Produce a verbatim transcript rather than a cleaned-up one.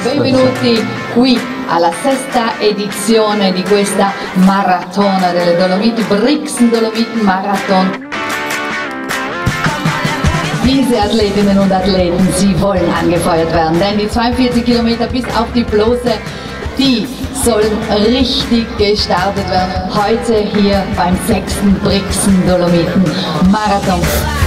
Benvenuti qui alla sesta edizione di questa maratona delle Dolomiti, Brixen Dolomiten Marathon. Diese Athletinnen und Athleten, sie wollen angefeuert werden, denn die zweiundvierzig Kilometer bis auf die Blose, die sollen richtig gestartet werden. Heute hier beim sechsten Brixen Dolomiten Marathon.